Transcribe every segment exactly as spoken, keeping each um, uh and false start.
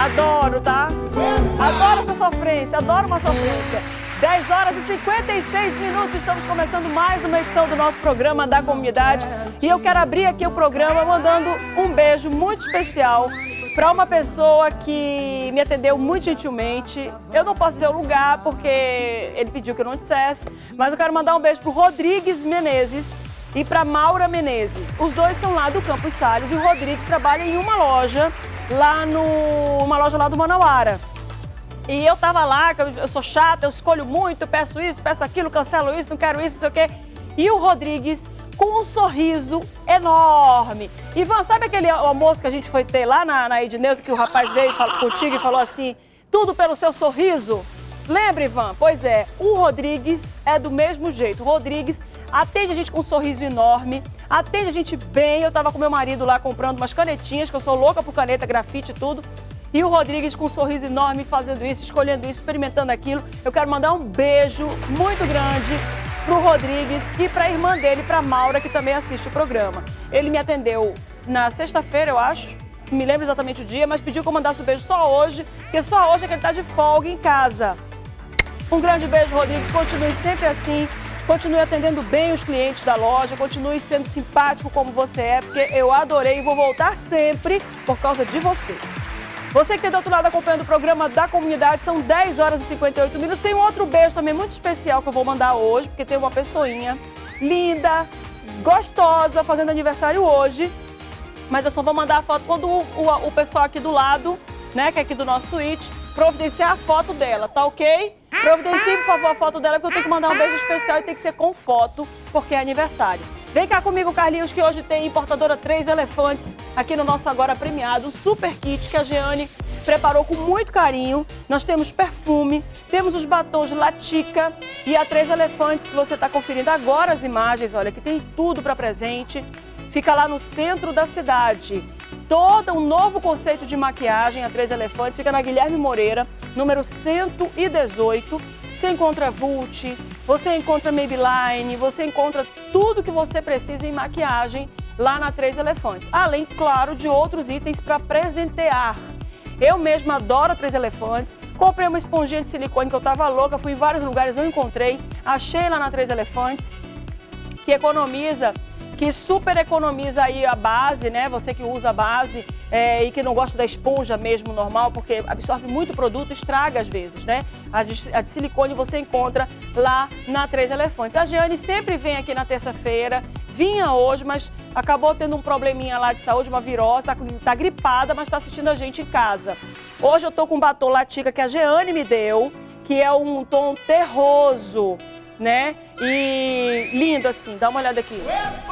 Adoro, tá? Adoro essa sofrência, adoro uma sofrência. dez horas e cinquenta e seis minutos, estamos começando mais uma edição do nosso programa da comunidade. E eu quero abrir aqui o programa mandando um beijo muito especial para uma pessoa que me atendeu muito gentilmente. Eu não posso dizer o lugar porque ele pediu que eu não dissesse, mas eu quero mandar um beijo para o Rodrigues Menezes e para Maura Menezes. Os dois são lá do Campos Salles e o Rodrigues trabalha em uma loja lá no uma loja lá do Manauara. E eu tava lá, eu sou chata, eu escolho muito, eu peço isso, peço aquilo, cancelo isso, não quero isso, não sei o quê. E o Rodrigues com um sorriso enorme. Ivan, sabe aquele almoço que a gente foi ter lá na, na Edneuza, que o rapaz veio falou, contigo e falou assim, tudo pelo seu sorriso? Lembra, Ivan? Pois é, o Rodrigues é do mesmo jeito. O Rodrigues atende a gente com um sorriso enorme, atende a gente bem. Eu tava com meu marido lá comprando umas canetinhas, que eu sou louca por caneta, grafite e tudo. E o Rodrigues com um sorriso enorme fazendo isso, escolhendo isso, experimentando aquilo. Eu quero mandar um beijo muito grande pro Rodrigues e pra irmã dele, pra Maura, que também assiste o programa. Ele me atendeu na sexta-feira, eu acho, não me lembro exatamente o dia, mas pediu que eu mandasse o beijo só hoje, porque só hoje é que ele tá de folga em casa. Um grande beijo, Rodrigues, continue sempre assim, continue atendendo bem os clientes da loja, continue sendo simpático como você é, porque eu adorei e vou voltar sempre por causa de você. Você que está do outro lado acompanhando o programa da comunidade, são dez horas e cinquenta e oito minutos. Tem um outro beijo também muito especial que eu vou mandar hoje, porque tem uma pessoinha linda, gostosa, fazendo aniversário hoje. Mas eu só vou mandar a foto quando o, o, o pessoal aqui do lado, né, que é aqui do nosso suíte, providenciar a foto dela, tá ok? Providencie, por favor, a foto dela, porque eu tenho que mandar um beijo especial e tem que ser com foto, porque é aniversário. Vem cá comigo, Carlinhos, que hoje tem importadora Três Elefantes aqui no nosso agora premiado, um super kit que a Jeane preparou com muito carinho. Nós temos perfume, temos os batons Latica e a Três Elefantes, que você está conferindo agora as imagens, olha, que tem tudo para presente. Fica lá no centro da cidade. Todo um novo conceito de maquiagem, a Três Elefantes, fica na Guilherme Moreira, número cento e dezoito. Você encontra Vult, você encontra Maybelline, você encontra tudo que você precisa em maquiagem lá na Três Elefantes. Além, claro, de outros itens para presentear. Eu mesma adoro a Três Elefantes. Comprei uma esponjinha de silicone que eu tava louca, fui em vários lugares, não encontrei. Achei lá na Três Elefantes, que economiza, que super economiza aí a base, né? Você que usa a base é, e que não gosta da esponja mesmo normal, porque absorve muito produto, estraga às vezes, né? A de, a de silicone você encontra lá na Três Elefantes. A Jeane sempre vem aqui na terça-feira, vinha hoje, mas acabou tendo um probleminha lá de saúde, uma virose, tá, tá gripada, mas tá assistindo a gente em casa. Hoje eu tô com um batom Latica que a Jeane me deu, que é um tom terroso, né? E lindo assim, dá uma olhada aqui.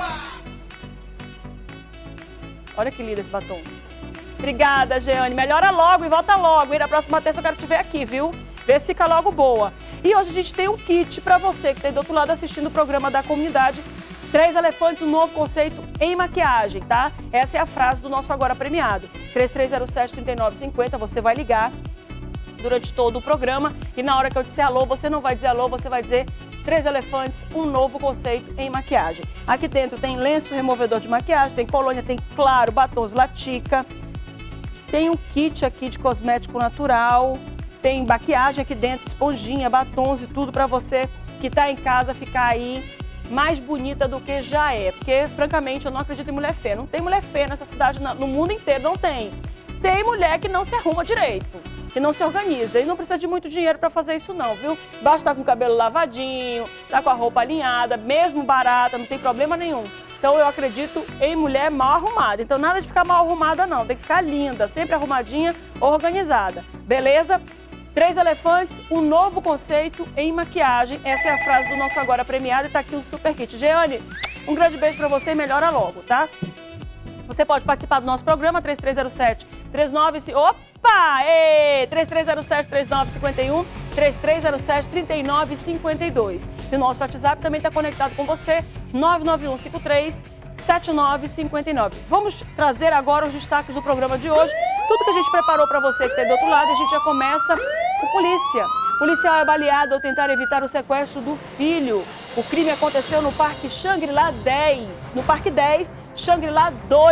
Olha que lindo esse batom. Obrigada, Jeane. Melhora logo e volta logo. E na próxima terça eu quero te ver aqui, viu? Vê se fica logo boa. E hoje a gente tem um kit pra você que tá do outro lado assistindo o programa da comunidade. Três Elefantes, um novo conceito em maquiagem, tá? Essa é a frase do nosso agora premiado. três três zero sete, três nove cinco zero, você vai ligar durante todo o programa e na hora que eu disser alô, você não vai dizer alô, você vai dizer Três Elefantes, um novo conceito em maquiagem. Aqui dentro tem lenço removedor de maquiagem, tem colônia, tem, claro, batons Latica, tem um kit aqui de cosmético natural, tem maquiagem aqui dentro, esponjinha, batons e tudo para você que tá em casa ficar aí mais bonita do que já é. Porque, francamente, eu não acredito em mulher feia. Não tem mulher feia nessa cidade, no mundo inteiro não tem. Tem mulher que não se arruma direito, que não se organiza. E não precisa de muito dinheiro para fazer isso não, viu? Basta estar com o cabelo lavadinho, tá com a roupa alinhada, mesmo barata, não tem problema nenhum. Então eu acredito em mulher mal arrumada. Então nada de ficar mal arrumada não, tem que ficar linda, sempre arrumadinha, organizada. Beleza? Três Elefantes, um novo conceito em maquiagem. Essa é a frase do nosso agora premiado e tá aqui o super kit. Jeane, um grande beijo pra você e melhora logo, tá? Você pode participar do nosso programa, três três zero sete, três nove cinco... Opa! Ei! três três zero sete, três nove cinco um, três três zero sete, três nove cinco dois. E o nosso WhatsApp também está conectado com você, nove nove um cinco três, sete nove cinco nove. Vamos trazer agora os destaques do programa de hoje. Tudo que a gente preparou para você que está do outro lado, a gente já começa com polícia. O policial é baleado ao tentar evitar o sequestro do filho. O crime aconteceu no Parque Xangri-Lá dez. No Parque dez, Xangri-Lá dois.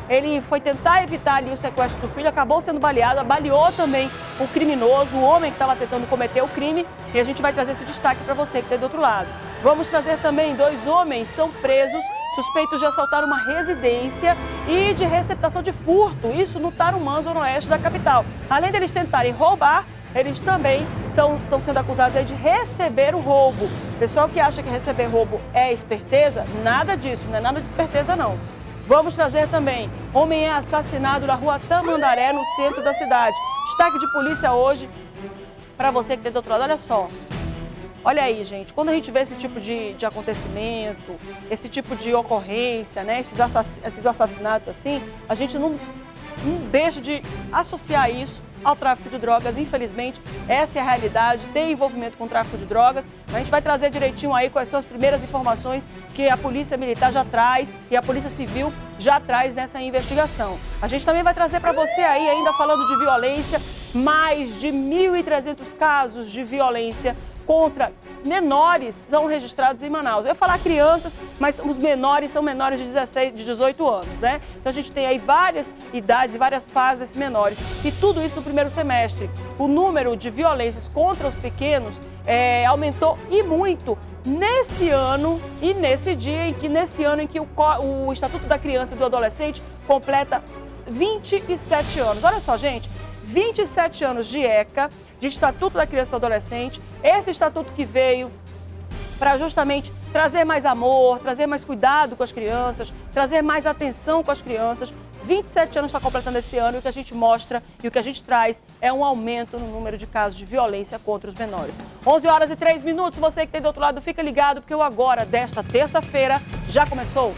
ele foi tentar evitar ali o sequestro do filho, acabou sendo baleado, baleou também o criminoso, o homem que estava tentando cometer o crime, e a gente vai trazer esse destaque para você que está do outro lado. Vamos trazer também dois homens são presos, suspeitos de assaltar uma residência e de receptação de furto, isso no Tarumã, zona oeste da capital. Além deles tentarem roubar, eles também são, estão sendo acusados aí de receber o roubo. Pessoal que acha que receber roubo é esperteza, nada disso, não é nada de esperteza não. Vamos trazer também, homem é assassinado na rua Tamandaré, no centro da cidade. Destaque de polícia hoje, para você que tem do outro lado, olha só. Olha aí, gente, quando a gente vê esse tipo de, de acontecimento, esse tipo de ocorrência, né, esses, assass, esses assassinatos assim, a gente não, não deixa de associar isso ao tráfico de drogas. Infelizmente, essa é a realidade, tem envolvimento com o tráfico de drogas. A gente vai trazer direitinho aí quais são as primeiras informações que a Polícia Militar já traz e a Polícia Civil já traz nessa investigação. A gente também vai trazer para você aí, ainda falando de violência, mais de mil e trezentos casos de violência contra menores são registrados em Manaus. Eu ia falar crianças, mas os menores são menores de dezesseis, de dezoito anos, né? Então a gente tem aí várias idades e várias fases desses menores. E tudo isso no primeiro semestre. O número de violências contra os pequenos é, aumentou e muito nesse ano e nesse dia em que, nesse ano em que o, o Estatuto da Criança e do Adolescente completa vinte e sete anos. Olha só, gente, vinte e sete anos de ECA, de Estatuto da Criança e do Adolescente, esse estatuto que veio para justamente trazer mais amor, trazer mais cuidado com as crianças, trazer mais atenção com as crianças. vinte e sete anos está completando esse ano e o que a gente mostra e o que a gente traz é um aumento no número de casos de violência contra os menores. onze horas e três minutos, você que tem do outro lado, fica ligado porque o Agora desta terça-feira já começou.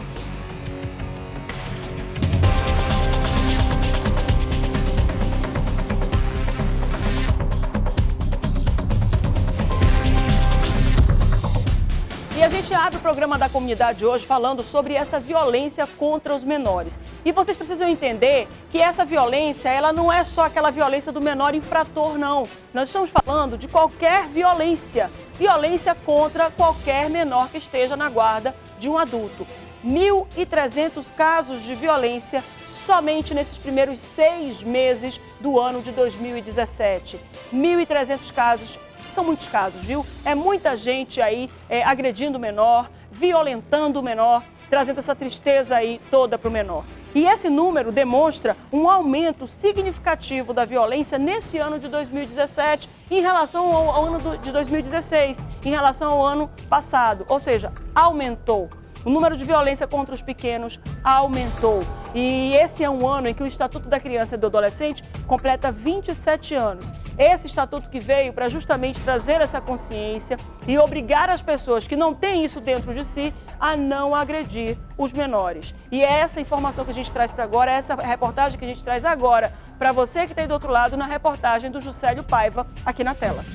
E a gente abre o programa da comunidade hoje falando sobre essa violência contra os menores. E vocês precisam entender que essa violência, ela não é só aquela violência do menor infrator, não. Nós estamos falando de qualquer violência. Violência contra qualquer menor que esteja na guarda de um adulto. mil e trezentos casos de violência somente nesses primeiros seis meses do ano de dois mil e dezessete. mil e trezentos casos. São muitos casos, viu? É muita gente aí é, agredindo o menor, violentando o menor, trazendo essa tristeza aí toda para o menor. E esse número demonstra um aumento significativo da violência nesse ano de dois mil e dezessete em relação ao, ao ano de dois mil e dezesseis, em relação ao ano passado. Ou seja, aumentou. O número de violência contra os pequenos aumentou. E esse é um ano em que o Estatuto da Criança e do Adolescente completa vinte e sete anos. Esse estatuto que veio para justamente trazer essa consciência e obrigar as pessoas que não têm isso dentro de si a não agredir os menores. E é essa informação que a gente traz para agora, é essa reportagem que a gente traz agora para você que está aí do outro lado na reportagem do Juscelio Paiva aqui na tela.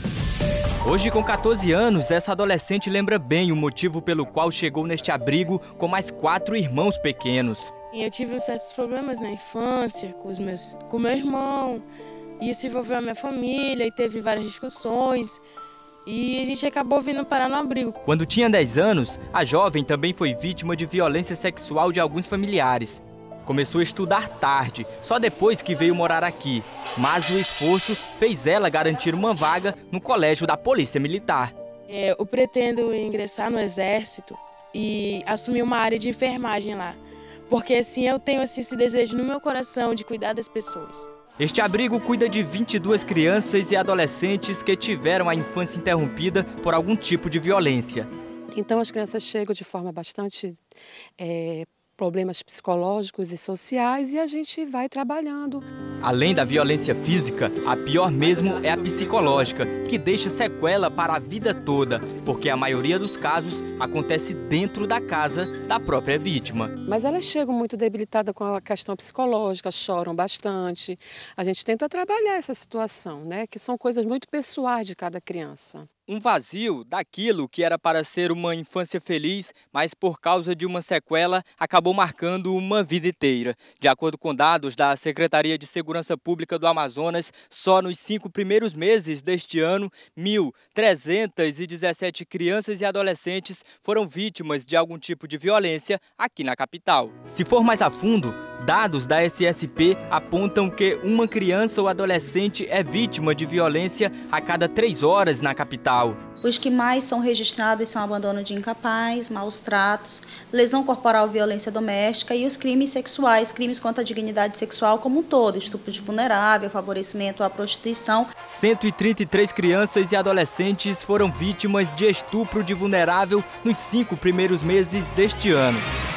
Hoje, com quatorze anos, essa adolescente lembra bem o motivo pelo qual chegou neste abrigo com mais quatro irmãos pequenos. Eu tive certos problemas na infância com os meus, com meu irmão, e isso envolveu a minha família e teve várias discussões. E a gente acabou vindo parar no abrigo. Quando tinha dez anos, a jovem também foi vítima de violência sexual de alguns familiares. Começou a estudar tarde, só depois que veio morar aqui. Mas o esforço fez ela garantir uma vaga no colégio da Polícia Militar. É, eu pretendo ingressar no Exército e assumir uma área de enfermagem lá. Porque assim eu tenho assim, esse desejo no meu coração de cuidar das pessoas. Este abrigo cuida de vinte e duas crianças e adolescentes que tiveram a infância interrompida por algum tipo de violência. Então as crianças chegam de forma bastante... É... problemas psicológicos e sociais, e a gente vai trabalhando. Além da violência física, a pior mesmo é a psicológica, que deixa sequela para a vida toda, porque a maioria dos casos acontece dentro da casa da própria vítima. Mas elas chegam muito debilitadas com a questão psicológica, choram bastante. A gente tenta trabalhar essa situação, né? Que são coisas muito pessoais de cada criança. um vazio daquilo que era para ser uma infância feliz, mas por causa de uma sequela acabou marcando uma vida inteira. De acordo com dados da Secretaria de Segurança Pública do Amazonas, só nos cinco primeiros meses deste ano, mil trezentas e dezessete crianças e adolescentes foram vítimas de algum tipo de violência aqui na capital. Se for mais a fundo, dados da S S P apontam que uma criança ou adolescente é vítima de violência a cada três horas na capital. Os que mais são registrados são abandono de incapaz, maus tratos, lesão corporal, violência doméstica e os crimes sexuais, crimes contra a dignidade sexual como um todo, estupro de vulnerável, favorecimento à prostituição. cento e trinta e três crianças e adolescentes foram vítimas de estupro de vulnerável nos cinco primeiros meses deste ano.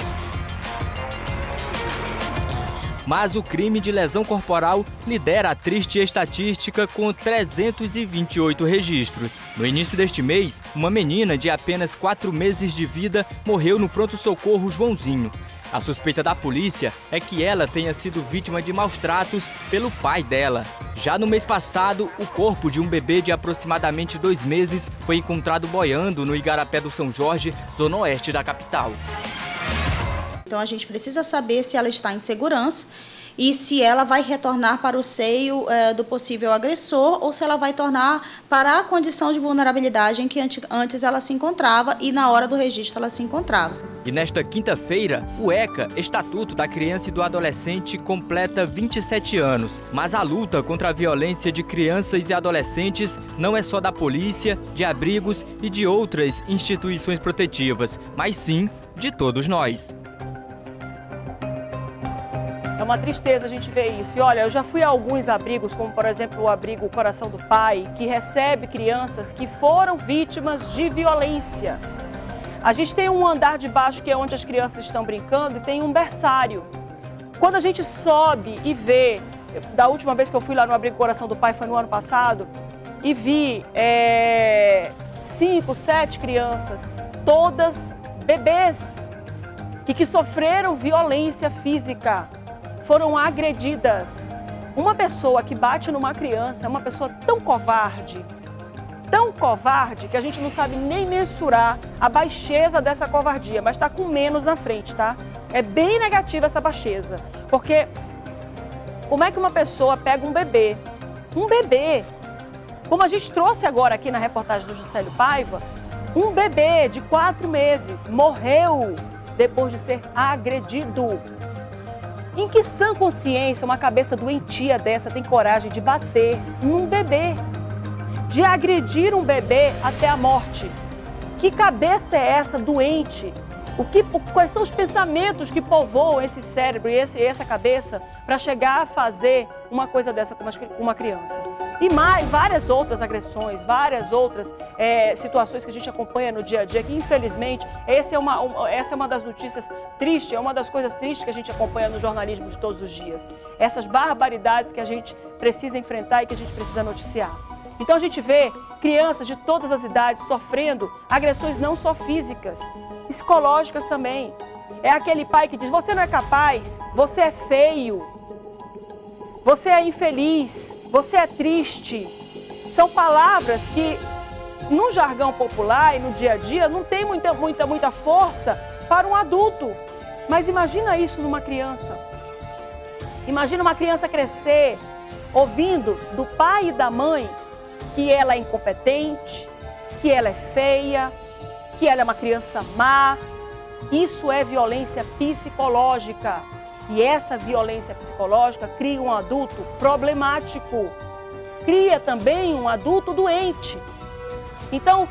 Mas o crime de lesão corporal lidera a triste estatística com trezentos e vinte e oito registros. No início deste mês, uma menina de apenas quatro meses de vida morreu no pronto-socorro Joãozinho. A suspeita da polícia é que ela tenha sido vítima de maus tratos pelo pai dela. Já no mês passado, o corpo de um bebê de aproximadamente dois meses foi encontrado boiando no Igarapé do São Jorge, zona oeste da capital. Então a gente precisa saber se ela está em segurança e se ela vai retornar para o seio é, do possível agressor ou se ela vai tornar para a condição de vulnerabilidade em que antes ela se encontrava e na hora do registro ela se encontrava. E nesta quinta-feira, o ECA, Estatuto da Criança e do Adolescente, completa vinte e sete anos. Mas a luta contra a violência de crianças e adolescentes não é só da polícia, de abrigos e de outras instituições protetivas, mas sim de todos nós. É uma tristeza a gente ver isso. E olha, eu já fui a alguns abrigos, como por exemplo o abrigo Coração do Pai, que recebe crianças que foram vítimas de violência. A gente tem um andar de baixo que é onde as crianças estão brincando e tem um berçário. Quando a gente sobe e vê, da última vez que eu fui lá no abrigo Coração do Pai foi no ano passado, e vi é, cinco, sete crianças, todas bebês, e que sofreram violência física. Foram agredidas. Uma pessoa que bate numa criança é uma pessoa tão covarde, tão covarde, que a gente não sabe nem mensurar a baixeza dessa covardia, mas está com menos na frente, tá? É bem negativa essa baixeza, porque como é que uma pessoa pega um bebê, um bebê, como a gente trouxe agora aqui na reportagem do Juscelio Paiva, um bebê de quatro meses morreu depois de ser agredido. Em que sã consciência uma cabeça doentia dessa tem coragem de bater num bebê? De agredir um bebê até a morte? Que cabeça é essa doente? O que, quais são os pensamentos que povoam esse cérebro e esse, essa cabeça para chegar a fazer uma coisa dessa com uma criança? E mais, várias outras agressões, várias outras é, situações que a gente acompanha no dia a dia, que infelizmente essa é, uma, uma, essa é uma das notícias tristes, é uma das coisas tristes que a gente acompanha no jornalismo de todos os dias. Essas barbaridades que a gente precisa enfrentar e que a gente precisa noticiar. Então a gente vê crianças de todas as idades sofrendo agressões não só físicas, psicológicas também. É aquele pai que diz, você não é capaz, você é feio, você é infeliz, você é triste. São palavras que, no jargão popular e no dia a dia, não tem muita, muita, muita força para um adulto. Mas imagina isso numa criança. Imagina uma criança crescer ouvindo do pai e da mãe que ela é incompetente, que ela é feia, que ela é uma criança má. Isso é violência psicológica. E essa violência psicológica cria um adulto problemático, cria também um adulto doente. Então,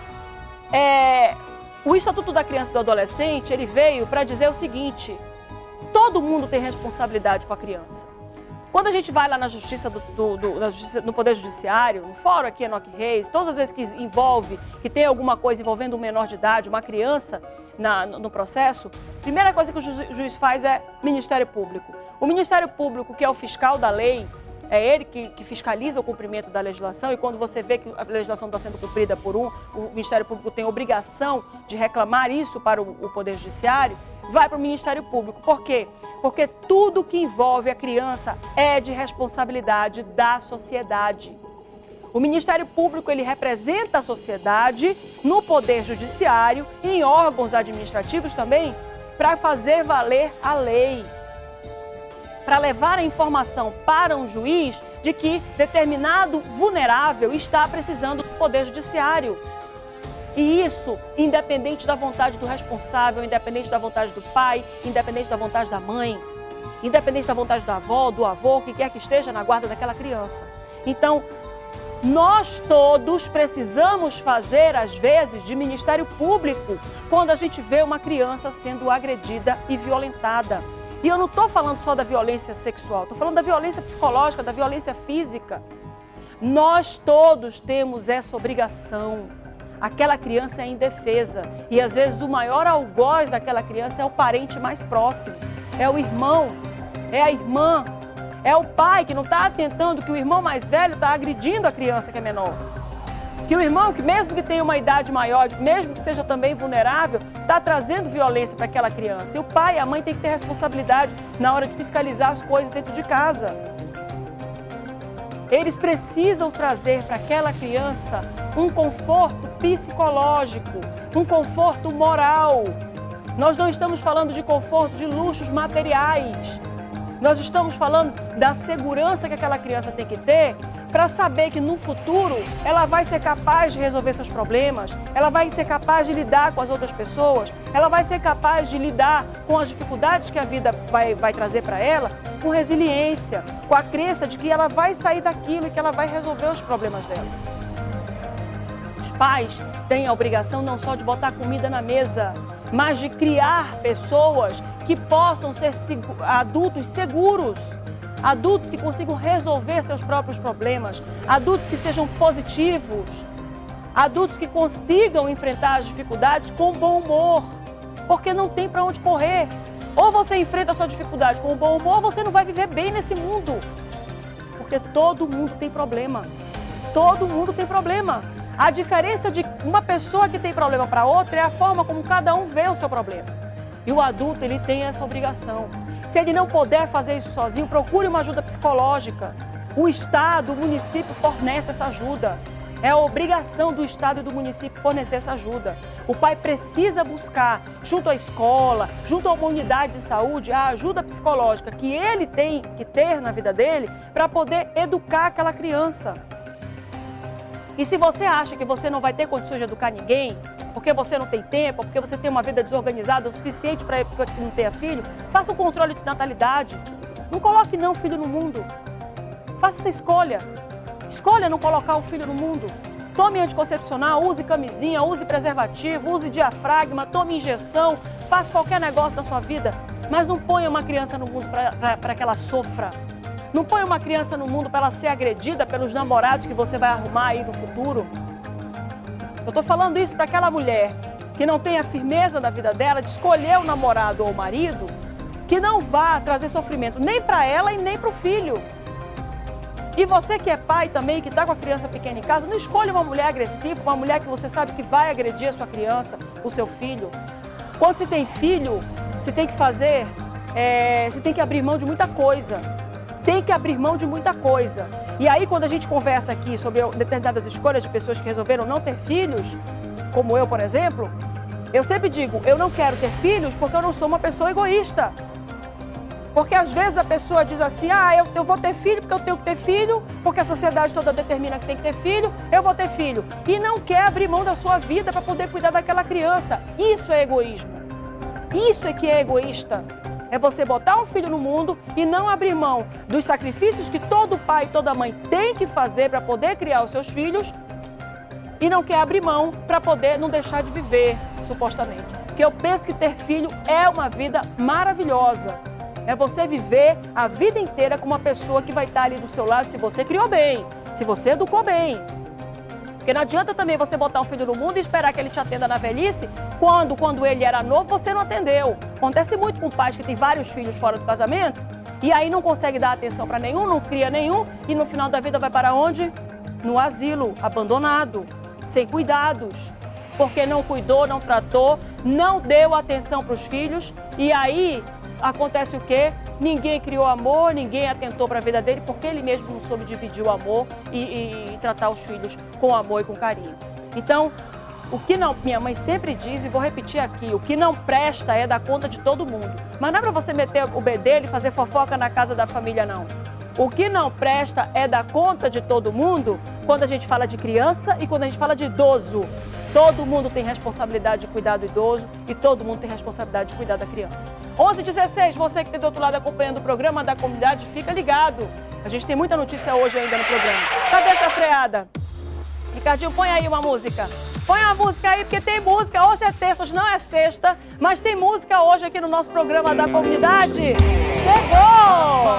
é, o Estatuto da Criança e do Adolescente, ele veio para dizer o seguinte, todo mundo tem responsabilidade com a criança. Quando a gente vai lá na justiça, do, do, do, na justiça no Poder Judiciário, no fórum aqui Enoque Reis, todas as vezes que envolve, que tem alguma coisa envolvendo um menor de idade, uma criança na, no, no processo, a primeira coisa que o ju, juiz faz é Ministério Público. O Ministério Público, que é o fiscal da lei, é ele que, que fiscaliza o cumprimento da legislação, e quando você vê que a legislação está sendo cumprida por um, o Ministério Público tem a obrigação de reclamar isso para o, o Poder Judiciário, vai para o Ministério Público. Por quê? Porque tudo que envolve a criança é de responsabilidade da sociedade. O Ministério Público, ele representa a sociedade no Poder Judiciário e em órgãos administrativos também, para fazer valer a lei, para levar a informação para um juiz de que determinado vulnerável está precisando do Poder Judiciário. E isso, independente da vontade do responsável, independente da vontade do pai, independente da vontade da mãe, independente da vontade da avó, do avô, que quer que esteja na guarda daquela criança. Então, nós todos precisamos fazer, às vezes, de Ministério Público quando a gente vê uma criança sendo agredida e violentada. E eu não estou falando só da violência sexual, estou falando da violência psicológica, da violência física. Nós todos temos essa obrigação. Aquela criança é indefesa e, às vezes, o maior algoz daquela criança é o parente mais próximo, é o irmão, é a irmã. É o pai que não está atentando que o irmão mais velho está agredindo a criança que é menor. Que o irmão, que mesmo que tenha uma idade maior, mesmo que seja também vulnerável, está trazendo violência para aquela criança. E o pai e a mãe têm que ter responsabilidade na hora de fiscalizar as coisas dentro de casa. Eles precisam trazer para aquela criança um conforto psicológico, um conforto moral. Nós não estamos falando de conforto de luxos materiais. Nós estamos falando da segurança que aquela criança tem que ter para saber que no futuro ela vai ser capaz de resolver seus problemas, ela vai ser capaz de lidar com as outras pessoas, ela vai ser capaz de lidar com as dificuldades que a vida vai, vai trazer para ela, com resiliência, com a crença de que ela vai sair daquilo e que ela vai resolver os problemas dela. Os pais têm a obrigação não só de botar comida na mesa, mas de criar pessoas que possam ser adultos seguros, adultos que consigam resolver seus próprios problemas, adultos que sejam positivos, adultos que consigam enfrentar as dificuldades com bom humor, porque não tem para onde correr. Ou você enfrenta a sua dificuldade com bom humor, ou você não vai viver bem nesse mundo, porque todo mundo tem problema, todo mundo tem problema. A diferença de uma pessoa que tem problema para outra é a forma como cada um vê o seu problema. E o adulto, ele tem essa obrigação. Se ele não puder fazer isso sozinho, procure uma ajuda psicológica. O Estado, o município fornece essa ajuda. É a obrigação do Estado e do município fornecer essa ajuda. O pai precisa buscar, junto à escola, junto a uma unidade de saúde, a ajuda psicológica que ele tem que ter na vida dele para poder educar aquela criança. E se você acha que você não vai ter condições de educar ninguém, porque você não tem tempo, porque você tem uma vida desorganizada o suficiente para que não tenha filho, faça um controle de natalidade. Não coloque não filho no mundo. Faça essa escolha. Escolha não colocar o filho no mundo. Tome anticoncepcional, use camisinha, use preservativo, use diafragma, tome injeção, faça qualquer negócio da sua vida, mas não ponha uma criança no mundo para que ela sofra. Não ponha uma criança no mundo para ela ser agredida pelos namorados que você vai arrumar aí no futuro. Eu estou falando isso para aquela mulher que não tem a firmeza da vida dela de escolher o namorado ou o marido que não vá trazer sofrimento nem para ela e nem para o filho. E você que é pai também, que está com a criança pequena em casa, não escolha uma mulher agressiva, uma mulher que você sabe que vai agredir a sua criança, o seu filho. Quando se tem filho, se tem que fazer, é, se tem que abrir mão de muita coisa. Tem que abrir mão de muita coisa. E aí, quando a gente conversa aqui sobre determinadas escolhas de pessoas que resolveram não ter filhos, como eu, por exemplo, eu sempre digo, eu não quero ter filhos porque eu não sou uma pessoa egoísta. Porque às vezes a pessoa diz assim, ah, eu, eu vou ter filho porque eu tenho que ter filho, porque a sociedade toda determina que tem que ter filho, eu vou ter filho. E não quer abrir mão da sua vida para poder cuidar daquela criança. Isso é egoísmo. Isso é que é egoísta. É você botar um filho no mundo e não abrir mão dos sacrifícios que todo pai e toda mãe tem que fazer para poder criar os seus filhos e não quer abrir mão para poder não deixar de viver, supostamente. Porque eu penso que ter filho é uma vida maravilhosa. É você viver a vida inteira com uma pessoa que vai estar ali do seu lado se você criou bem, se você educou bem. Porque não adianta também você botar um filho no mundo e esperar que ele te atenda na velhice, quando, quando ele era novo, você não atendeu. Acontece muito com pais que têm vários filhos fora do casamento e aí não consegue dar atenção para nenhum, não cria nenhum e no final da vida vai para onde? No asilo, abandonado, sem cuidados. Porque não cuidou, não tratou, não deu atenção para os filhos e aí acontece o quê? ninguém criou amor, ninguém atentou para a vida dele, porque ele mesmo não soube dividir o amor e, e, e tratar os filhos com amor e com carinho. Então, o que não, minha mãe sempre diz, e vou repetir aqui, o que não presta é dar conta de todo mundo. Mas não é para você meter o bedelho e fazer fofoca na casa da família, não. O que não presta é dar conta de todo mundo quando a gente fala de criança e quando a gente fala de idoso. Todo mundo tem responsabilidade de cuidar do idoso e todo mundo tem responsabilidade de cuidar da criança. onze e dezesseis, você que está do outro lado acompanhando o programa da comunidade, fica ligado. A gente tem muita notícia hoje ainda no programa. Cadê essa freada? Ricardinho, põe aí uma música. Põe uma música aí, porque tem música. Hoje é terça, hoje não é sexta, mas tem música hoje aqui no nosso programa da comunidade. Chegou!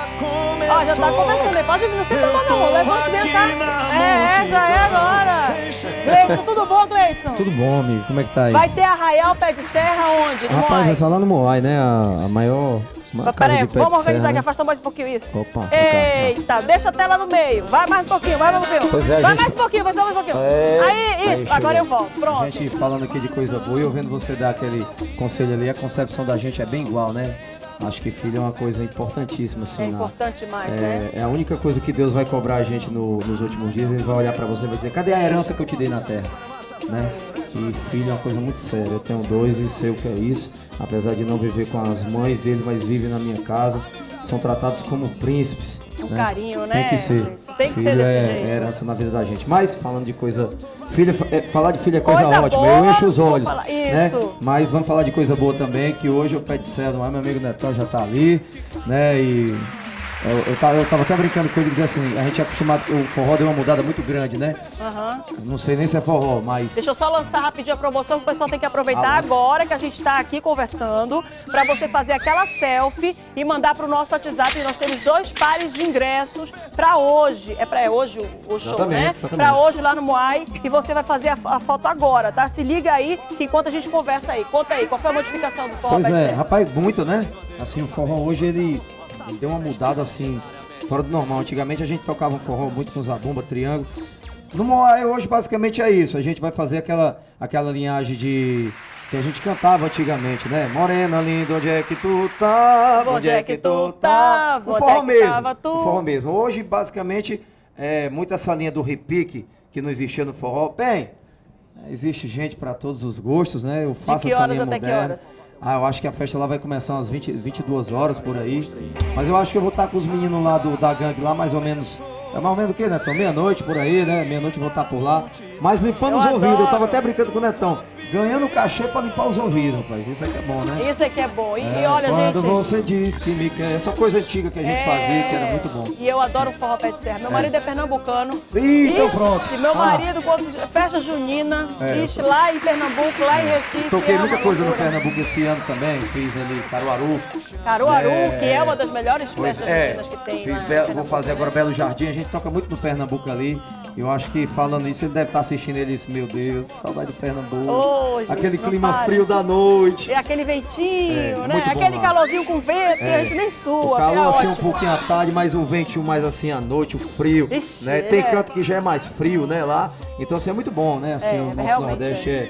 Ó, já tá começando. Pode vir, você tomar na mão. Levante bem, tá? É, é, já é agora. Gleidson, tudo bom, Gleidson? Tudo bom, amigo. Como é que tá aí? Vai ter Arraial Pé de Serra onde? No Rapaz, Moai? vai ser lá no Moai, né? A, a maior... Uma Peraí, casa de pé vamos de organizar serra, aqui, né? afasta mais um pouquinho isso. Opa, Eita, deixa a tela no meio. Vai mais um pouquinho, vai mais um pouquinho. Pois é, vai gente... mais um pouquinho, vai só mais um pouquinho. É... Aí, isso, Aí, agora chegou. eu volto. Pronto. A gente falando aqui de coisa boa e eu vendo você dar aquele conselho ali, a concepção da gente é bem igual, né? Acho que filho é uma coisa importantíssima, assim. É na... importante demais, é, né? É a única coisa que Deus vai cobrar a gente no, nos últimos dias. Ele vai olhar pra você e vai dizer, cadê a herança que eu te dei na terra? Né? E filho é uma coisa muito séria. Eu tenho dois e sei o que é isso. Apesar de não viver com as mães dele, mas vivem na minha casa. São tratados como príncipes. Um né? carinho, né? Tem que ser. Tem que filho ser desse é, jeito. é herança na vida da gente. Mas falando de coisa... Filho, é, falar de filho é coisa, Coisa ótima. boa, eu encho os vamos olhos. falar- Né? isso. Mas vamos falar de coisa boa também, que hoje o Pé de Serra, meu amigo Netão já tá ali, né? E eu, eu, tava, eu tava até brincando com ele, dizendo assim, a gente é acostumado, o forró deu uma mudada muito grande, né? Aham. Não sei nem se é forró, mas... Deixa eu só lançar rapidinho a promoção que o pessoal tem que aproveitar Ah, lança. agora que a gente está aqui conversando para você fazer aquela selfie e mandar para o nosso WhatsApp. E nós temos dois pares de ingressos para hoje. É para hoje o, o show, Exatamente, né? exatamente. Para hoje lá no Moai. E você vai fazer a, a foto agora, tá? Se liga aí que enquanto a gente conversa aí. Conta aí, qual foi a modificação do forró? Pois Pé de é, Serra? rapaz, muito, né? Assim, o forró hoje, ele, ele deu uma mudada, assim, fora do normal. Antigamente a gente tocava um forró muito com zabumba, triângulo. No Moai hoje, basicamente, é isso. A gente vai fazer aquela, aquela linhagem de... que a gente cantava antigamente, né? Morena linda, onde é que tu tá? Onde é que tu tá? O Onde forró é que mesmo. tava tu? O forró mesmo. Hoje, basicamente, é muito essa linha do repique que não existia no forró. Bem, existe gente para todos os gostos, né? Eu faço que essa horas linha até que moderna. horas? Ah, eu acho que a festa lá vai começar umas vinte, vinte e duas horas por aí. Mas eu acho que eu vou estar com os meninos lá do, da gangue lá, mais ou menos. É mais ou menos o quê, Netão? Meia-noite por aí, né? Meia-noite eu vou estar por lá. Mas limpando Eu os ouvidos. adoro. Eu tava até brincando com o Netão. Ganhando cachê pra limpar os ouvidos, rapaz. Isso aqui é bom, né? Isso aqui é bom. E, É, e olha, quando gente... você diz que me quer. Essa coisa antiga que a gente é, fazia, que era muito bom. E eu adoro o forró Pé de Serra. Meu marido é pernambucano. Ih, então Ixi, pronto. meu Ah. marido, quando festa junina, É. ixi, lá em Pernambuco, lá em Recife. Toquei é muita uma coisa no loucura. Pernambuco esse ano também. Fiz ali Caruaru. Caruaru, É. que é uma das melhores Pois festas é, juninas que tem. fiz lá em Be- Pernambuco, vou fazer né? agora Belo Jardim, a gente toca muito no Pernambuco ali. Eu acho que falando isso, ele deve estar assistindo ele e disse, meu Deus, saudade do Pernambuco. Ô, gente, Aquele não clima pare. frio da noite. É aquele ventinho, É, né? muito bom Aquele lá. calorzinho com vento, que a gente nem sua. O calor é assim um ótimo. pouquinho à tarde, mas o ventinho mais assim à noite, o frio. Ixi, né? Tem é. canto que já é mais frio, né, lá. Então assim, é muito bom, né? Assim, É, o nosso realmente Nordeste é.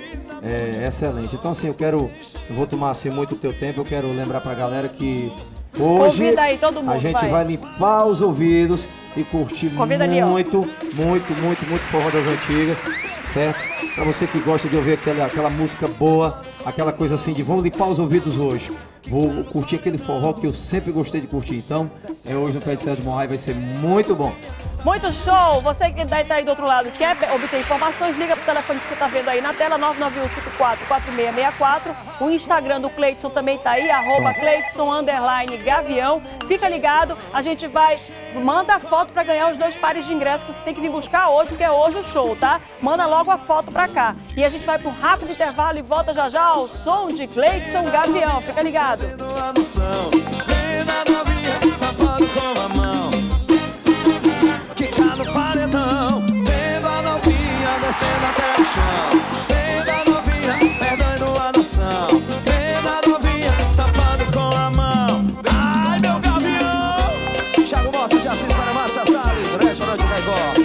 É excelente. Então assim, eu quero, eu vou tomar assim muito o teu tempo, eu quero lembrar pra galera que hoje Convida aí todo mundo, a gente vai. vai. limpar os ouvidos e curtir Convida ali, ó. muito, muito, muito, muito forró das antigas, certo? Pra você que gosta de ouvir aquela, aquela música boa, aquela coisa assim de vamos limpar os ouvidos hoje. Vou curtir aquele forró que eu sempre gostei de curtir. Então, é hoje no Pé de Serra do Moai, vai ser muito bom. Muito show! Você que está aí do outro lado quer obter informações, liga pro telefone que você está vendo aí na tela, nove nove um cinco quatro quatro seis seis quatro. O Instagram do Cleidson também tá aí, arroba Cleidson underline Gavião. Fica ligado, a gente vai, manda a foto para ganhar os dois pares de ingressos que você tem que vir buscar hoje, porque é hoje o show, tá? Manda logo a foto para cá. E a gente vai para um rápido intervalo e volta já já ao som de Cleidson Gavião. Fica ligado. Descendo até o chão, vem da novinha, perdendo a noção. Vem da novinha, tapando com a mão. Ai, meu gavião! Thiago Mota de Assis para Márcia Salles, restaurante Record.